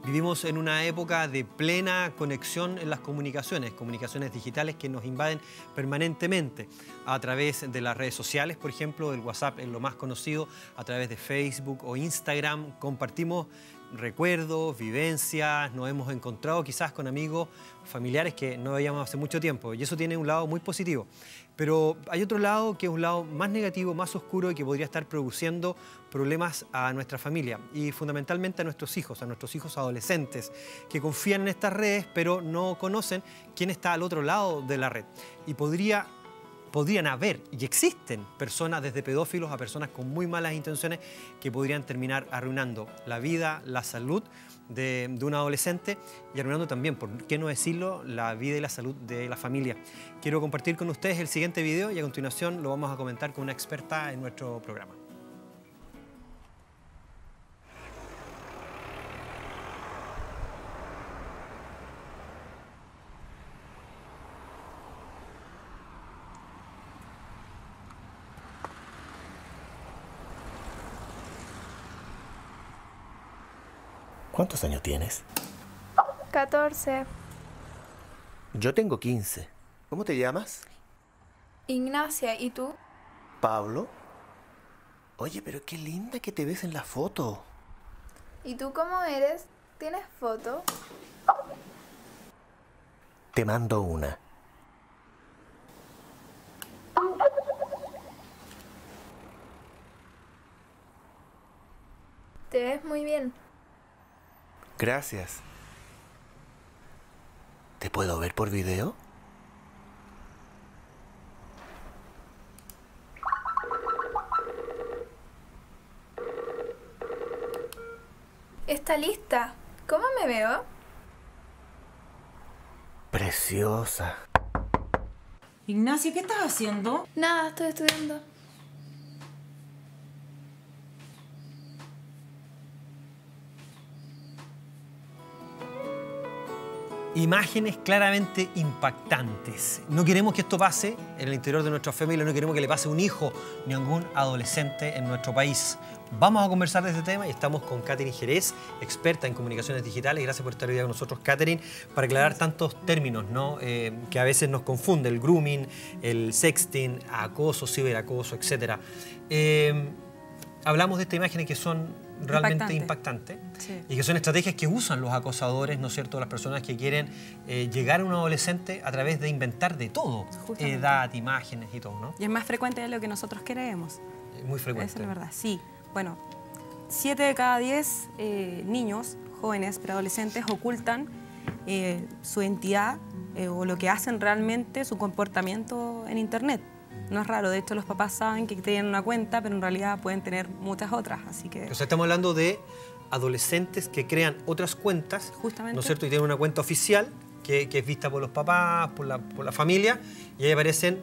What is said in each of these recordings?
Vivimos en una época de plena conexión en las comunicaciones digitales que nos invaden permanentemente a través de las redes sociales, por ejemplo, el WhatsApp es lo más conocido, a través de Facebook o Instagram, compartimos recuerdos, vivencias, nos hemos encontrado quizás con amigos, familiares que no veíamos hace mucho tiempo y eso tiene un lado muy positivo. Pero hay otro lado que es un lado más negativo, más oscuro y que podría estar produciendo problemas a nuestra familia y fundamentalmente a nuestros hijos adolescentes que confían en estas redes pero no conocen quién está al otro lado de la red. Y podrían haber y existen personas desde pedófilos a personas con muy malas intenciones que podrían terminar arruinando la vida, la salud de un adolescente y arruinando también, por qué no decirlo, la vida y la salud de la familia. Quiero compartir con ustedes el siguiente video y a continuación lo vamos a comentar con una experta en nuestro programa. ¿Cuántos años tienes? 14. Yo tengo 15. ¿Cómo te llamas? Ignacia, ¿y tú? Pablo. Oye, pero qué linda que te ves en la foto. ¿Y tú cómo eres? ¿Tienes foto? Te mando una. Te ves muy bien. Gracias. ¿Te puedo ver por video? Está lista. ¿Cómo me veo? Preciosa. Ignacia, ¿qué estás haciendo? Nada, estoy estudiando. Imágenes claramente impactantes. No queremos que esto pase en el interior de nuestra familia, no queremos que le pase a un hijo ni a ningún adolescente en nuestro país. Vamos a conversar de este tema y estamos con Catherine Jerez, experta en comunicaciones digitales. Gracias por estar hoy día con nosotros, Catherine, para aclarar tantos términos, ¿no? Que a veces nos confunde, el grooming, el sexting, acoso, ciberacoso, etc. Hablamos de estas imágenes que son realmente impactantes sí. Y que son estrategias que usan los acosadores, ¿no es cierto?, las personas que quieren llegar a un adolescente a través de inventar de todo, edad, imágenes y todo, ¿no? Y es más frecuente de lo que nosotros creemos. Muy frecuente. Esa es la verdad, sí. Bueno, 7 de cada 10 niños, jóvenes, preadolescentes, ocultan su identidad o lo que hacen realmente, su comportamiento en Internet. No es raro, de hecho los papás saben que tienen una cuenta, pero en realidad pueden tener muchas otras, así que... O sea, estamos hablando de adolescentes que crean otras cuentas, justamente, ¿no es cierto? Y tienen una cuenta oficial que es vista por los papás, por la familia, y ahí aparecen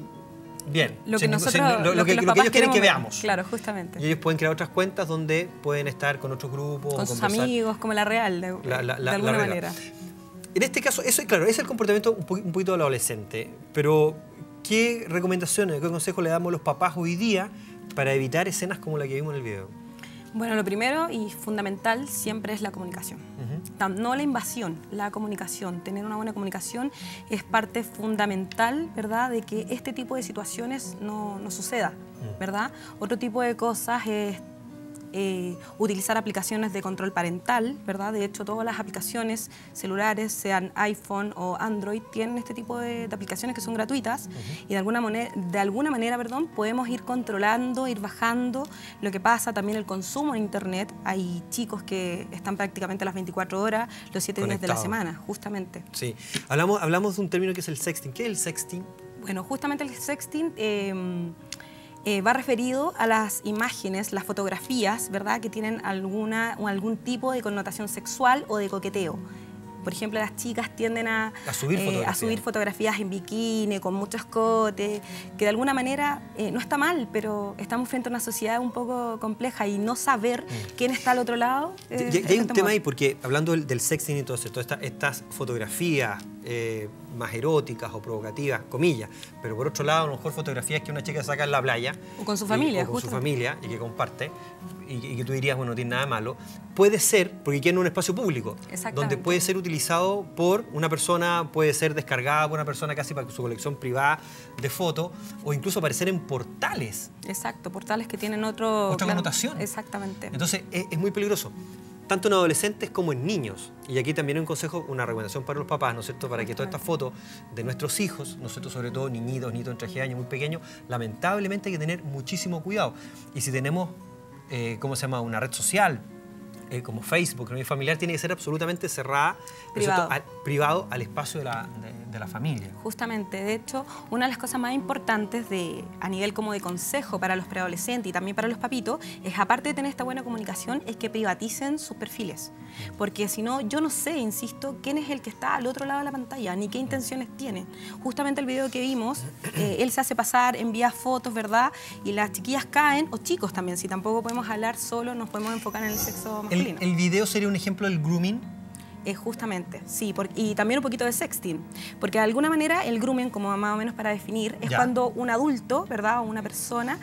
bien. Lo que, lo que ellos quieren que veamos. Claro, justamente. Y ellos pueden crear otras cuentas donde pueden estar con otros grupos. Con sus amigos, como la real, de alguna manera. En este caso, eso claro, es el comportamiento un poquito del adolescente, pero... ¿Qué recomendaciones, qué consejos le damos a los papás hoy día para evitar escenas como la que vimos en el video? Bueno, lo primero y fundamental siempre es la comunicación. No la invasión, la comunicación. Tener una buena comunicación es parte fundamental, ¿verdad?, de que este tipo de situaciones no suceda, ¿verdad? Otro tipo de cosas es utilizar aplicaciones de control parental, ¿verdad? De hecho, todas las aplicaciones celulares, sean iPhone o Android, tienen este tipo de aplicaciones que son gratuitas y de alguna manera, podemos ir controlando, ir bajando lo que pasa, también el consumo en Internet. Hay chicos que están prácticamente las 24 horas, los 7 días de la semana, justamente. Sí. Hablamos de un término que es el sexting. ¿Qué es el sexting? Bueno, justamente el sexting... va referido a las imágenes, las fotografías, ¿verdad?, que tienen algún tipo de connotación sexual o de coqueteo. Por ejemplo, las chicas tienden a subir fotografías en bikini, con mucho escote, que de alguna manera no está mal, pero estamos frente a una sociedad un poco compleja y no saber quién está al otro lado. Y hay un tema ahí, porque hablando del sexting y todo esto, estas fotografías más eróticas o provocativas, comillas, pero por otro lado, a lo mejor fotografías que una chica saca en la playa. O con su familia, o con su familia y que comparte, y que tú dirías, bueno, no tiene nada de malo, puede ser, porque queda en un espacio público, donde puede ser utilizado por una persona, puede ser descargada por una persona casi para su colección privada de fotos, o incluso aparecer en portales. Exacto, portales que tienen otra connotación. Exactamente. Entonces, es muy peligroso, tanto en adolescentes como en niños. Y aquí también un consejo, una recomendación para los papás, ¿no es cierto?, para que todas estas fotos de nuestros hijos, ¿no es cierto?, sobre todo niñitos entre 10 años, muy pequeños, lamentablemente hay que tener muchísimo cuidado. Y si tenemos, ¿cómo se llama?, una red social, como Facebook, ¿no?, familiar, tiene que ser absolutamente cerrada, privado al espacio de la familia. Justamente, de hecho, una de las cosas más importantes a nivel como de consejo para los preadolescentes y también para los papitos, es aparte de tener esta buena comunicación, es que privaticen sus perfiles. Porque si no, yo no sé, insisto, quién es el que está al otro lado de la pantalla, ni qué intenciones tiene. Justamente el video que vimos, él se hace pasar, envía fotos, ¿verdad? Y las chiquillas caen, o chicos también, si tampoco podemos hablar solo, nos podemos enfocar en el sexo masculino. ¿El video sería un ejemplo del grooming? Justamente, sí, y también un poquito de sexting, porque de alguna manera el grooming, como más o menos para definir, es cuando un adulto, ¿verdad?, o una persona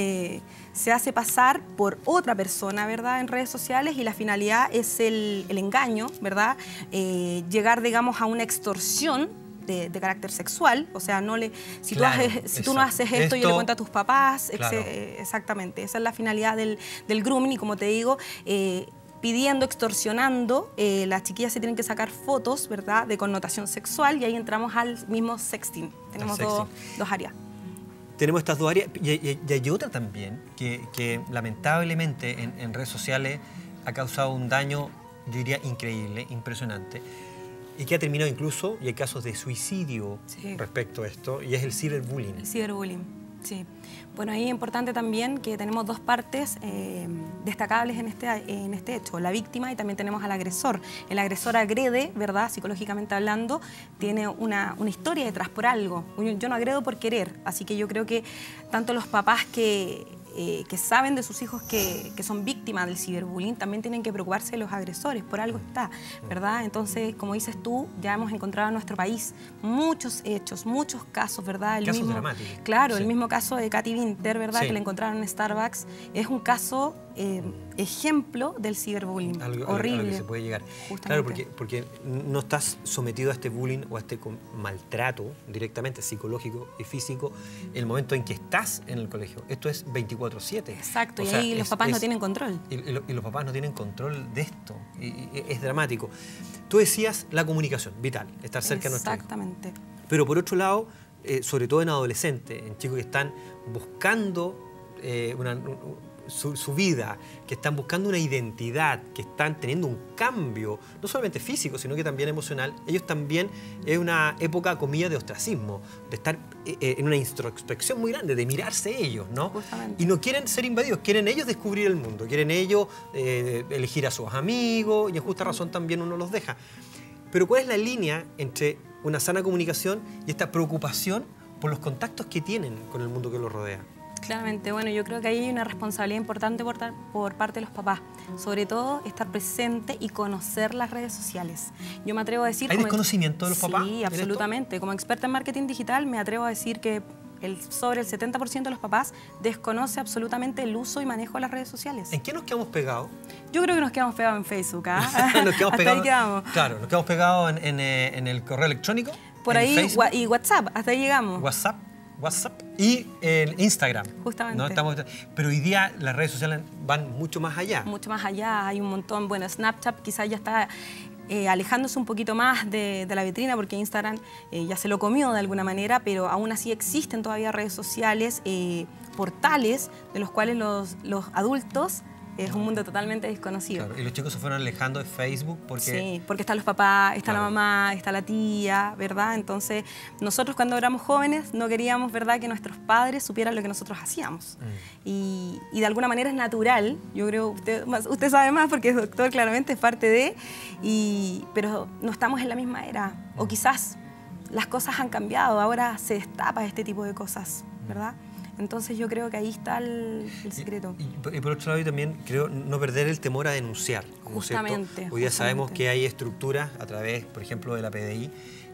se hace pasar por otra persona, ¿verdad?, en redes sociales, y la finalidad es el engaño, ¿verdad?, llegar, digamos, a una extorsión de carácter sexual, o sea, si tú no haces esto, yo le cuento a tus papás, exactamente, esa es la finalidad del grooming, y como te digo, pidiendo, extorsionando, las chiquillas se tienen que sacar fotos, ¿verdad?, de connotación sexual, y ahí entramos al mismo sexting. Tenemos dos áreas. Tenemos estas dos áreas, y hay otra también que lamentablemente en redes sociales ha causado un daño, yo diría, increíble, impresionante, y que ha terminado incluso, y hay casos de suicidio respecto a esto, y es el ciberbullying. El ciberbullying, sí. Bueno, ahí es importante también que tenemos dos partes destacables en este hecho, la víctima y también tenemos al agresor. El agresor agrede, ¿verdad?, psicológicamente hablando, tiene una historia detrás por algo. Yo no agredo por querer, así que yo creo que tanto los papás que saben de sus hijos que son víctimas del ciberbullying también tienen que preocuparse de los agresores, por algo está, ¿verdad? Entonces, como dices tú, ya hemos encontrado en nuestro país muchos hechos, muchos casos, ¿verdad? Casos dramáticos. Claro, el mismo caso de Katy Winter, ¿verdad?, que la encontraron en Starbucks, es un caso ejemplo del ciberbullying. Horrible. A lo que se puede llegar. Claro, porque no estás sometido a este bullying o a este maltrato directamente psicológico y físico en el momento en que estás en el colegio. Esto es 24/7. Exacto, y ahí los papás no tienen control. Y los papás no tienen control de esto. Y es dramático. Tú decías la comunicación, vital, estar cerca de nuestro hijo. Exactamente. Pero por otro lado, sobre todo en adolescentes, en chicos que están buscando su vida, que están buscando una identidad, que están teniendo un cambio, no solamente físico, sino que también emocional, ellos también es una época, comillas, de ostracismo, de estar en una introspección muy grande, de mirarse ellos, ¿no? Justamente. Y no quieren ser invadidos, quieren ellos descubrir el mundo, quieren ellos elegir a sus amigos, y en justa razón también uno los deja. Pero ¿cuál es la línea entre una sana comunicación y esta preocupación por los contactos que tienen con el mundo que los rodea? Claramente, bueno, yo creo que ahí hay una responsabilidad importante por parte de los papás, sobre todo estar presente y conocer las redes sociales. Yo me atrevo a decir... ¿Hay desconocimiento de los papás? Sí, absolutamente. Como experta en marketing digital me atrevo a decir que sobre el 70% de los papás desconoce absolutamente el uso y manejo de las redes sociales. ¿En qué nos quedamos pegados? Yo creo que nos quedamos pegados en Facebook, ¿ah? Nos quedamos Hasta pegados, ahí quedamos. Claro, nos quedamos pegados en el correo electrónico. Por ahí, Facebook, y WhatsApp, hasta ahí llegamos. WhatsApp y el Instagram. Justamente. ¿No? Pero hoy día las redes sociales van mucho más allá. Mucho más allá, hay un montón. Bueno, Snapchat quizás ya está alejándose un poquito más de la vitrina porque Instagram ya se lo comió de alguna manera, pero aún así existen todavía redes sociales, portales de los cuales los adultos... Es un mundo totalmente desconocido. Claro, y los chicos se fueron alejando de Facebook porque... Sí, porque están los papás, está la mamá, está la tía, ¿verdad? Entonces, nosotros cuando éramos jóvenes no queríamos, ¿verdad?, que nuestros padres supieran lo que nosotros hacíamos. Y de alguna manera es natural, yo creo, usted sabe más porque es doctor, claramente, es parte de... pero no estamos en la misma era. O quizás las cosas han cambiado, ahora se destapa este tipo de cosas, ¿verdad? Entonces yo creo que ahí está el secreto. Y por otro lado, yo también creo no perder el temor a denunciar. Justamente. Hoy día sabemos que hay estructuras a través, por ejemplo, de la PDI,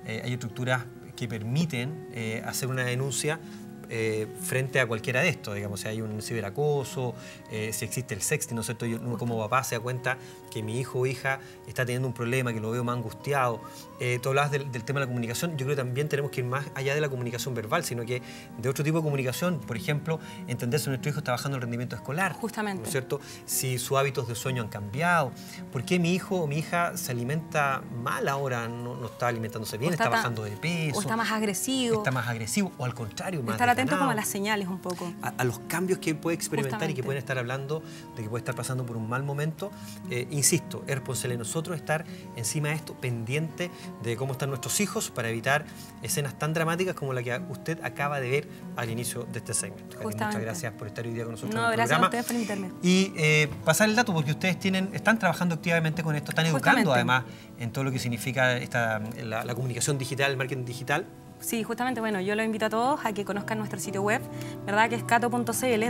hay estructuras que permiten hacer una denuncia frente a cualquiera de estos, digamos, si hay un ciberacoso, si existe el sexting, ¿no es cierto? Uno como papá se da cuenta que mi hijo o hija está teniendo un problema, que lo veo más angustiado. Tú hablabas del tema de la comunicación. Yo creo que también tenemos que ir más allá de la comunicación verbal, sino que de otro tipo de comunicación. Por ejemplo, entender si nuestro hijo está bajando el rendimiento escolar. Justamente. ¿No es cierto? Si sus hábitos de sueño han cambiado. ¿Por qué mi hijo o mi hija se alimenta mal ahora? No está alimentándose bien, está bajando de peso. O está más agresivo. Está más agresivo, o al contrario, más estar atento como a desganado. las señales un poco. A los cambios que puede experimentar. Justamente. Y que pueden estar hablando de que puede estar pasando por un mal momento. Insisto, es responsable de nosotros estar encima de esto, pendiente de cómo están nuestros hijos para evitar escenas tan dramáticas como la que usted acaba de ver al inicio de este segmento. Katy, muchas gracias por estar hoy día con nosotros en el gracias programa. a ustedes por invitarme. Y pasar el dato, porque ustedes están trabajando activamente con esto, están educando además en todo lo que significa la comunicación digital, el marketing digital. Sí, justamente, bueno, yo los invito a todos a que conozcan nuestro sitio web, ¿verdad? Que es cato.cl,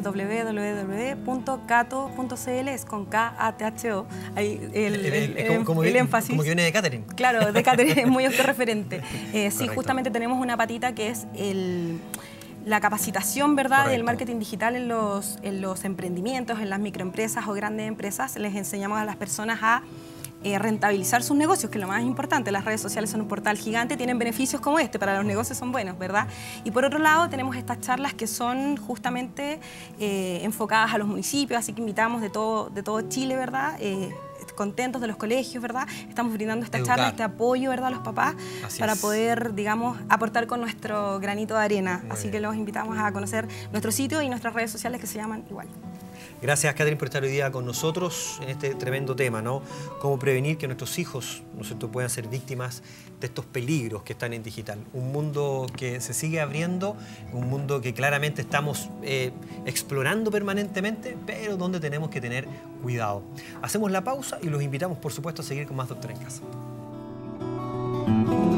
www.cato.cl, es con K-A-T-H-O. Ahí el énfasis. Como que viene de catering. Claro, de catering es muy autorreferente. Sí, Correcto. justamente tenemos una patita que es la capacitación, ¿verdad?, Correcto. del marketing digital en los emprendimientos, en las microempresas o grandes empresas. Les enseñamos a las personas a rentabilizar sus negocios, que es lo más importante. Las redes sociales son un portal gigante, tienen beneficios como este, para los negocios son buenos, ¿verdad? Y por otro lado tenemos estas charlas que son justamente enfocadas a los municipios, así que invitamos de todo Chile, ¿verdad? Contentos de los colegios, ¿verdad? Estamos brindando esta charla, este apoyo, ¿verdad?, a los papás para poder, digamos, aportar con nuestro granito de arena. Así que los invitamos a conocer nuestro sitio y nuestras redes sociales que se llaman igual. Gracias, Catherine, por estar hoy día con nosotros en este tremendo tema, ¿no? Cómo prevenir que nuestros hijos, ¿no es cierto?, puedan ser víctimas de estos peligros que están en digital. Un mundo que se sigue abriendo, un mundo que claramente estamos explorando permanentemente, pero donde tenemos que tener cuidado. Hacemos la pausa y los invitamos, por supuesto, a seguir con más Doctora en Casa.